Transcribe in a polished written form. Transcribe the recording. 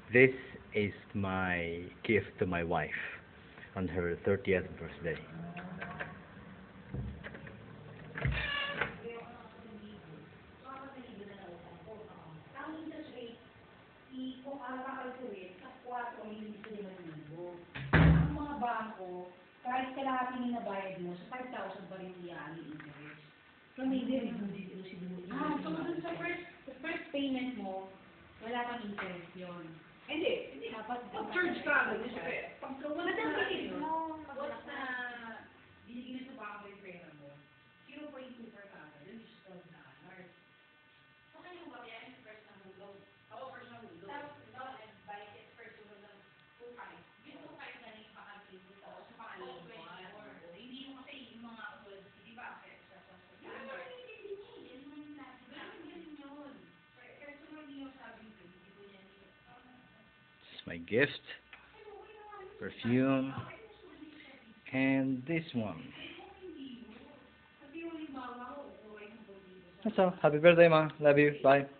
This is my gift to my wife on her 30th birthday. Kung kalculate sa 4 hindi sa 5,000. Ang mga bangko, kahit kalahati na nabayad mo, sa 5,000 pa rin iyaali interest. So, may so dun sa first payment mo, wala kang interest yun. Hindi. Dapat pag-charge ka, pagka wala na mo, what's na binigyan sa bangko yung pera mo, 0.2 per thousand, yun is $12. So, kayo ba yan yung first na hulog? Oo, first na hulog. Tapos, ikaw, nag-buy it first hulog ng 2.5. Yung 2.5 na rin pakalpin mo sa pangalan mo. Hindi mo kasi yung mga ulod, di ba? This is my gift, perfume, and this one. That's all. Happy birthday, Ma. Love you. Bye.